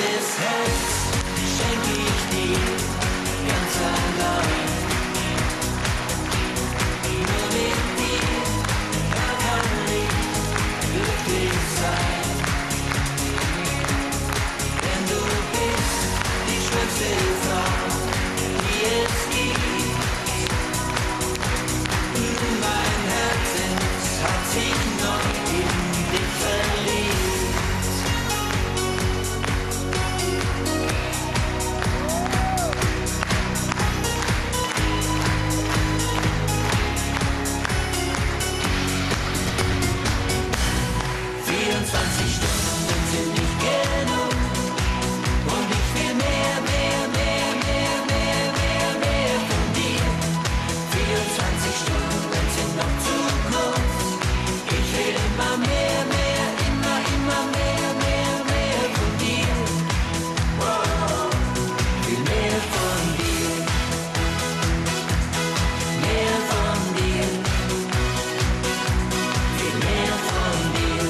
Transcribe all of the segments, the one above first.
Dieses Herz schenk ich dir ganz allein. Nur mit dir kann ich glücklich sein. Denn du bist die schönste Frau, die es gibt. Mein Herz hat sich noch in dich verliebt. 24 Stunden sind nicht genug und ich will mehr von dir. 24 Stunden sind noch zu kurz. Ich will immer mehr von dir. Wow, will mehr von dir. Mehr von dir. Will mehr von dir.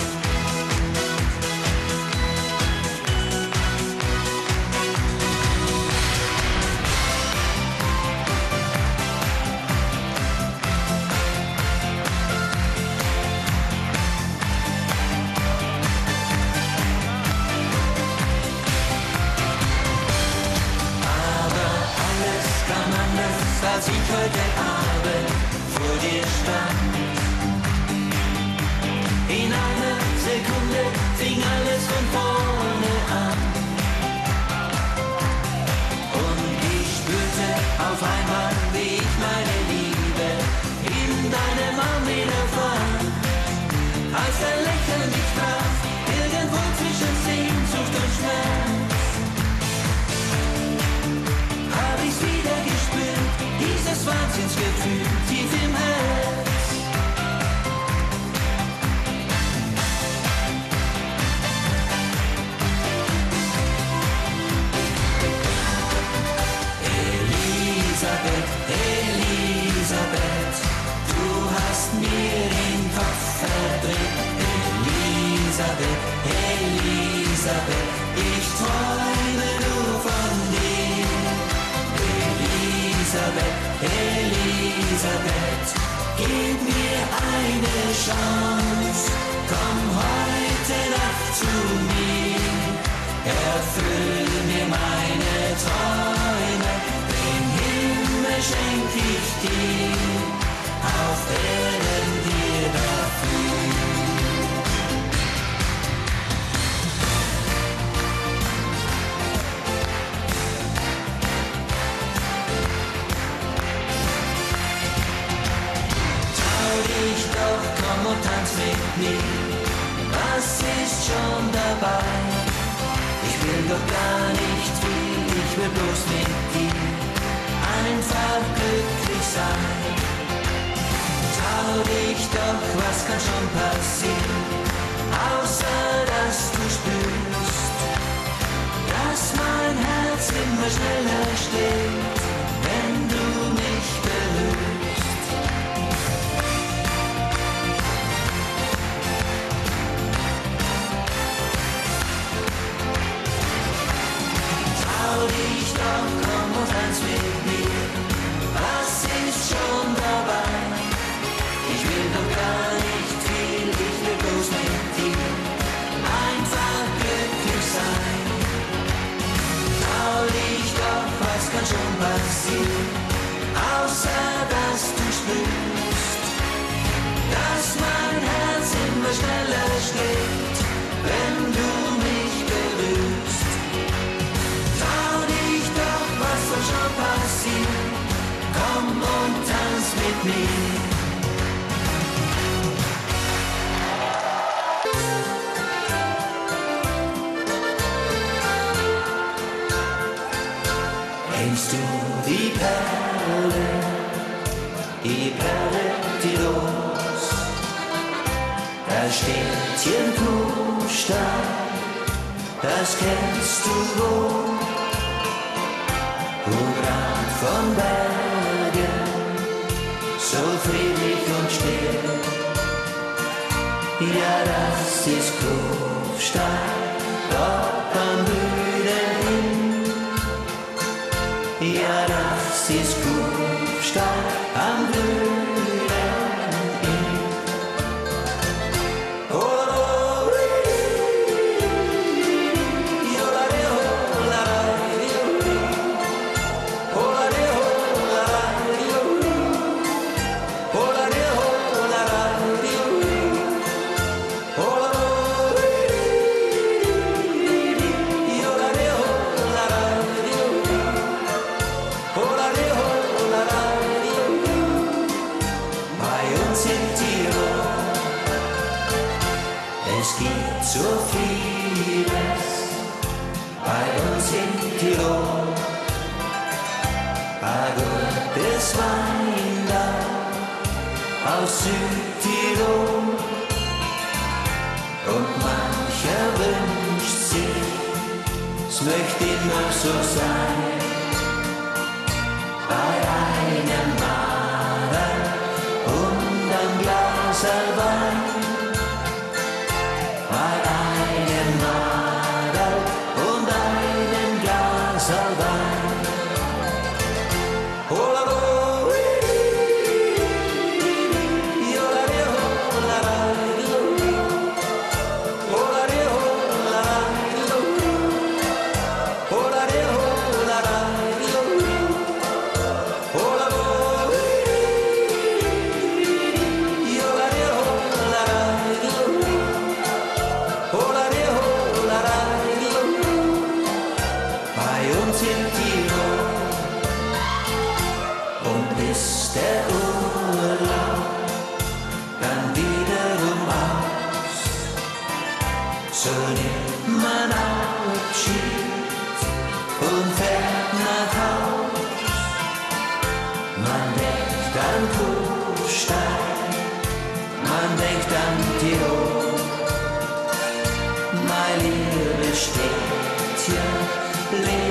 Als ich heute Abend vor dir stand. In einer Sekunde fing alles von vorne an. Und ich spürte auf einmal, wie ich meine Liebe in deinem Arm wieder fand. Als dein Lächeln mich traf, irgendwo zwischen Sehnsucht und Schmerz, hab ich's wieder gespürt, dieses Wahnsinnsgefühl tief im Herz. Elisabeth, Elisabeth, du hast mir den Kopf verdreht. Elisabeth, Elisabeth, ich träume nur von dir. Elisabeth, Elisabeth, gib mir eine Chance, komm heute Nacht zu mir, erfüll mir meine Träume, den Himmel schenk ich dir, auf Erden dir dafür. Ich doch, komm und tanz mit mir, was ist schon dabei? Ich will doch gar nicht viel, ich will bloß mit dir einfach glücklich sein. Trau dich doch, was kann schon passieren, außer dass du spürst, dass mein Herz immer schneller schlägt, wenn du mich berührst. Trau dich doch, komm und tanz mit mir, was ist schon dabei? Ich will doch gar nicht viel, ich will bloß mit dir einfach glücklich sein. Trau dich doch, was kann schon passieren, außer dass du spürst, dass mein Herz immer schneller schlägt, wenn du mich berührst. Was soll schon passieren? Komm und tanz mit mir. Kennst du die Perle, Tirols? Da steht hier ein Kuhstall, das kennst du wohl. Hochgrad von Bergen, so friedlich und still. Ja, das ist Kufstein, dort am Bühnen hin. Ja, das ist Kufstein am Bühnen hin. Es gibt so vieles bei uns in Tirol. Ein gutes Wein da aus Südtirol. Und mancher wünscht sich, es möchte immer so sein. Bei einem Maler und einem Glas Wein. Bei einem Madel und einem Glas Wein. Und ist der Urlaub dann wiederum aus, so nimmt man Abschied und fährt nach Haus. Man denkt an Kufstein, man denkt an Tirol, mein liebes Städtchen.